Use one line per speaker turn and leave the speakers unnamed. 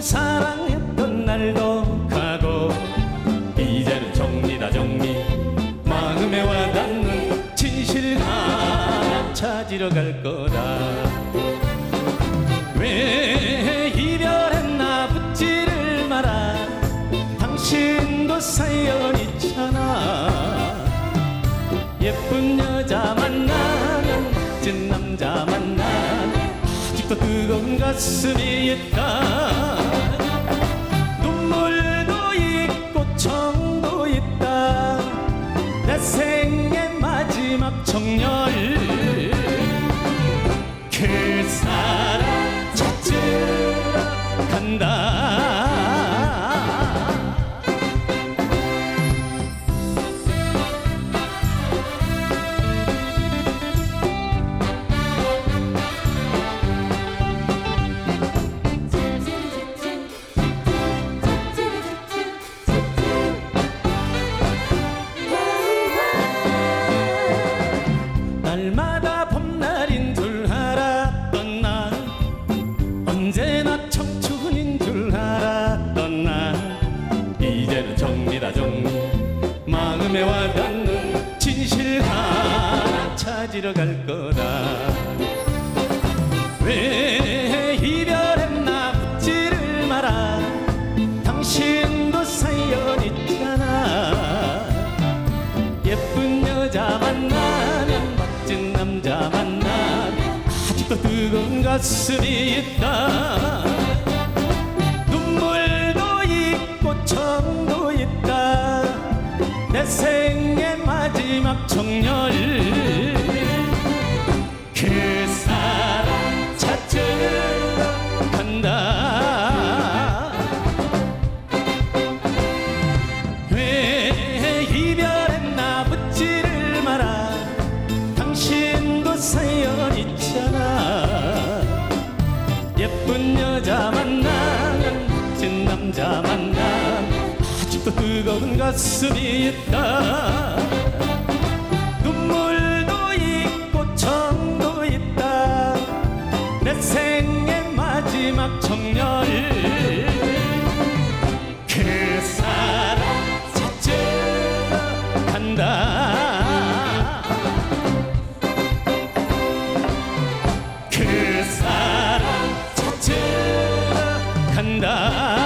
사랑했던 날도 가고 이제는 정리다 정리 마음에 와닿는 진실 하나 찾으러 갈 거다. 왜 이별했나 묻지를 마라. 당신도 사연 있잖아. 예쁜 여자 만나면 멋진 남자 만나면 아직도 뜨거운 가슴이 있다. 눈물도 있고 정도 있다. 내 생의 마지막 정열 그 사람 찾으러 간다. 날마다 봄날인 줄 알았던 날 언제나 청춘인 줄 알았던 날 이제는 정리다 정리 마음에 와닿는 진실 하나 찾으러 갈 거다. 왜 이별했나 묻지를 마라. 당신도 사연 있잖아. 예쁜 여자 만나면 멋진 남자 만나면 아직도 뜨거운 가슴이 있다. 눈물도 있고 정도 있다. 내 생의 마지막 정열 그 사람 찾으러 간다. 왜 이별했나 묻지를 마라. 당신도 사연 있잖아. 예쁜 여자 만나면 멋진 남자 만나면 아직도 뜨거운 가슴이 있다. 눈물도 있고 정도 있다. 내 생의 마지막 정열 그 사람 찾으러 간다. 그 사람 찾으러 간다.